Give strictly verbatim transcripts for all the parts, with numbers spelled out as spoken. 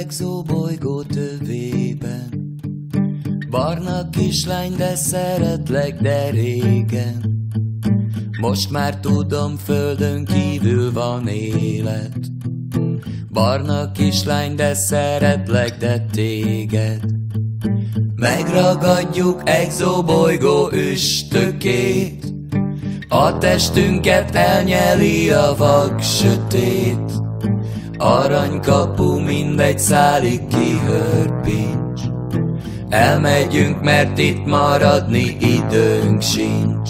exobolygó tövében. Barna kislány, de szeretlek, de régen. Most már tudom, földön kívül van élet. Barna kislány, de szeretlek, de téged. Megragadjuk exobolygó üstökét, a testünket elnyeli a vak sötét. Aranykapu mindegy szálig kihörpincs. Elmegyünk, mert itt maradni időnk sincs.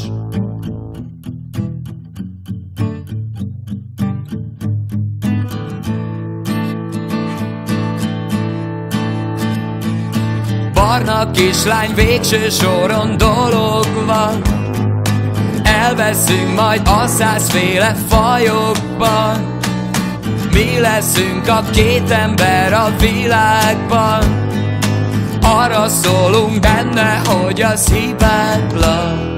Barna kislány, végső soron dolog van. Elveszünk majd a százféle fajokban. Mi leszünk a két ember a világban. Arra szólunk benne, hogy az hibátlan.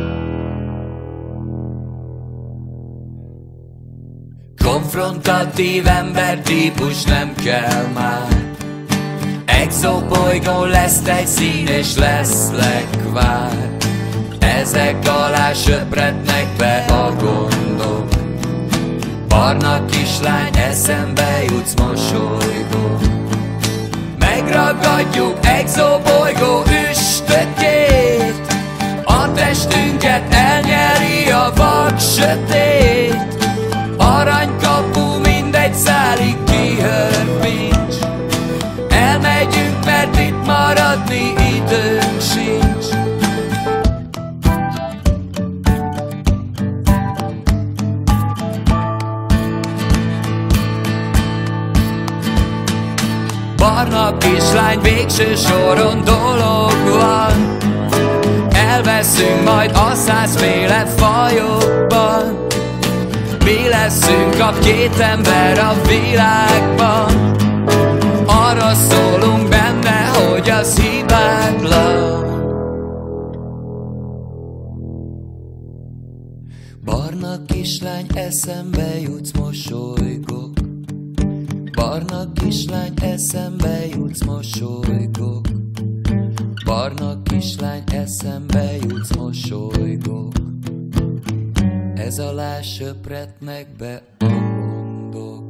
Konfrontatív embertípus nem kell már. Exobolygó lesz egy szín és lesz lekvár. Ezek alá söprednek be a gondok. Barna kislány, eszembe jutsz mosolygó. Megragadjuk exobolygó üstökét, a testünket elnyeri a vak sötét. Aranykapu mindegy szálig kihörpincs. Elmegyünk, mert itt maradni időnk sincs. Barna kislány, végső soron dolog van. Elveszünk majd a százféle fajokban. Mi leszünk a két ember a világban. Arra szólunk benne, hogy az hibátlan. Barna kislány, eszembe jutsz mosolygok. Barna kislány, eszembe jutsz mosolygok. Barna kislány, eszembe jutsz mosolygok. Ez alá söpretnek be a gondok.